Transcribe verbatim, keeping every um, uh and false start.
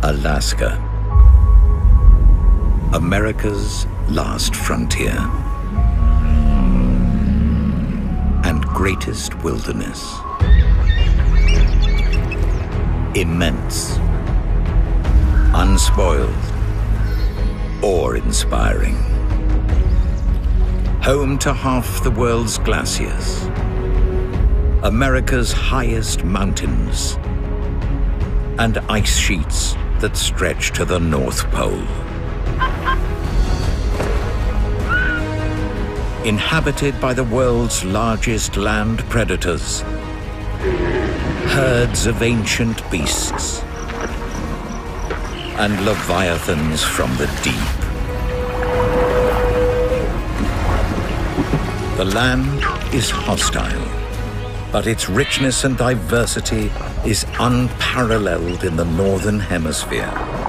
Alaska, America's last frontier and greatest wilderness. Immense, unspoiled, awe-inspiring. Home to half the world's glaciers, America's highest mountains, and ice sheets that stretch to the North Pole. Inhabited by the world's largest land predators, herds of ancient beasts, and leviathans from the deep. The land is hostile, but its richness and diversity is unparalleled in the Northern Hemisphere.